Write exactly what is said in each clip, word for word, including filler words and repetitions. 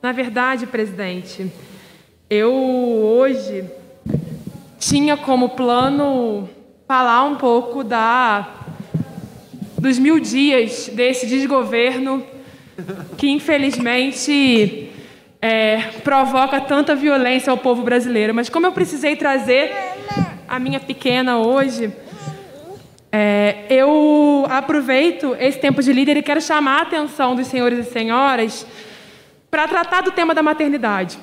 Na verdade, presidente, eu hoje tinha como plano falar um pouco da, dos mil dias desse desgoverno que, infelizmente, é, provoca tanta violência ao povo brasileiro. Mas como eu precisei trazer a minha pequena hoje, é, eu aproveito esse tempo de líder e quero chamar a atenção dos senhores e senhoras para tratar do tema da maternidade,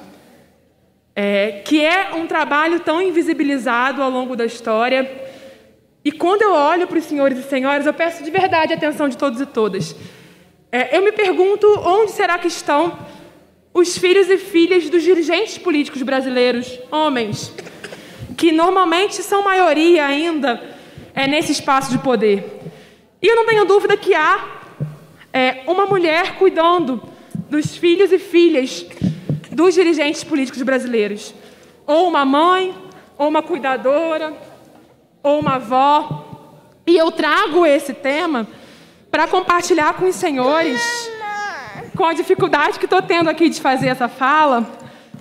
é, que é um trabalho tão invisibilizado ao longo da história. E quando eu olho para os senhores e senhoras, eu peço de verdade a atenção de todos e todas. É, eu me pergunto onde será que estão os filhos e filhas dos dirigentes políticos brasileiros, homens, que normalmente são maioria ainda é, nesse espaço de poder. E eu não tenho dúvida que há é, uma mulher cuidando dos filhos e filhas dos dirigentes políticos brasileiros. Ou uma mãe, ou uma cuidadora, ou uma avó. E eu trago esse tema para compartilhar com os senhores, com a dificuldade que estou tendo aqui de fazer essa fala,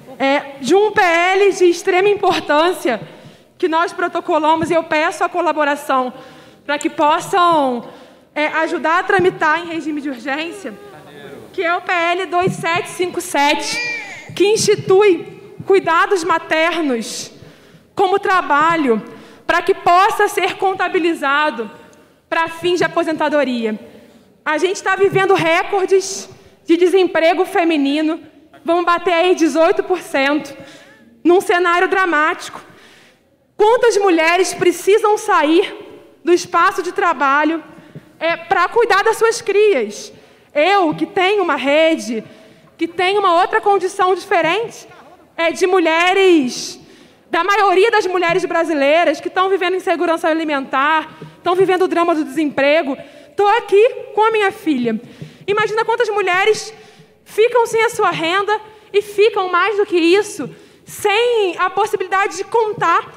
é, de um P L de extrema importância que nós protocolamos, e eu peço a colaboração para que possam é, ajudar a tramitar em regime de urgência, que é o P L dois mil setecentos e cinquenta e sete, que institui cuidados maternos como trabalho para que possa ser contabilizado para fins de aposentadoria. A gente está vivendo recordes de desemprego feminino, vamos bater aí dezoito por cento, num cenário dramático. Quantas mulheres precisam sair do espaço de trabalho é, para cuidar das suas crias? Eu, que tenho uma rede, que tenho uma outra condição diferente, é, de mulheres, da maioria das mulheres brasileiras que estão vivendo insegurança alimentar, estão vivendo o drama do desemprego. Estou aqui com a minha filha. Imagina quantas mulheres ficam sem a sua renda e ficam, mais do que isso, sem a possibilidade de contar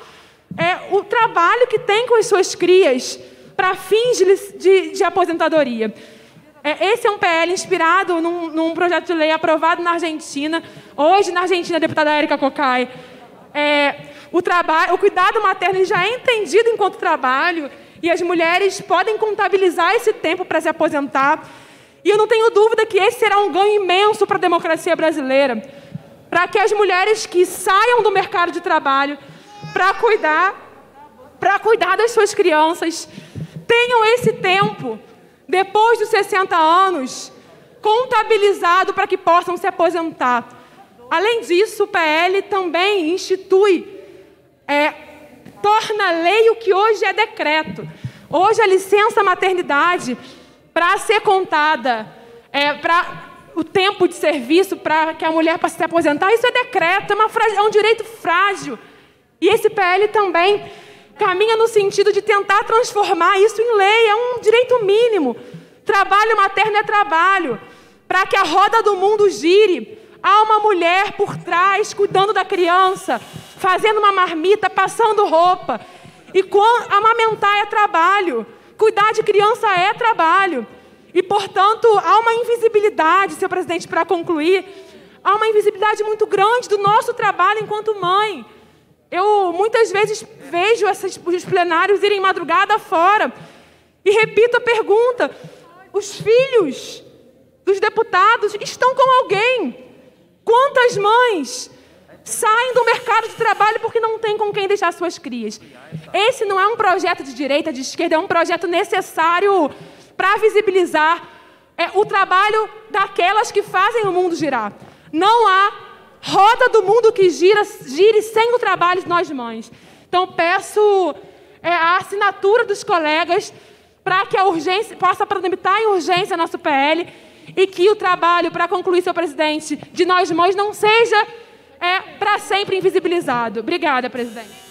é, o trabalho que tem com as suas crias para fins de, de, de aposentadoria. É, esse é um P L inspirado num, num projeto de lei aprovado na Argentina. Hoje, na Argentina, a deputada Érica Cocai, é, o, trabalho, o cuidado materno já é entendido enquanto trabalho, e as mulheres podem contabilizar esse tempo para se aposentar. E eu não tenho dúvida que esse será um ganho imenso para a democracia brasileira, para que as mulheres que saiam do mercado de trabalho para cuidar, para cuidar das suas crianças tenham esse tempo, depois dos sessenta anos, contabilizado para que possam se aposentar. Além disso, o P L também institui, é, torna lei o que hoje é decreto. Hoje a licença maternidade, para ser contada, é, para o tempo de serviço, para que a mulher possa se aposentar, isso é decreto, é, uma, é um direito frágil. E esse P L também caminha no sentido de tentar transformar isso em lei, é um direito mínimo. Trabalho materno é trabalho. Para que a roda do mundo gire, há uma mulher por trás, cuidando da criança, fazendo uma marmita, passando roupa. E quando, amamentar é trabalho, cuidar de criança é trabalho. E, portanto, há uma invisibilidade, senhor presidente, para concluir, há uma invisibilidade muito grande do nosso trabalho enquanto mãe. Eu, muitas vezes, vejo esses, os plenários irem madrugada fora. E repito a pergunta, os filhos dos deputados estão com alguém? Quantas mães saem do mercado de trabalho porque não tem com quem deixar suas crias? Esse não é um projeto de direita, de esquerda, é um projeto necessário para visibilizar é, o trabalho daquelas que fazem o mundo girar. Não há roda do mundo que gira, gire sem o trabalho de nós mães. Então, peço é, a assinatura dos colegas para que a urgência possa tramitar em urgência nosso P L e que o trabalho, para concluir, senhor presidente, de nós mães não seja é, para sempre invisibilizado. Obrigada, presidente.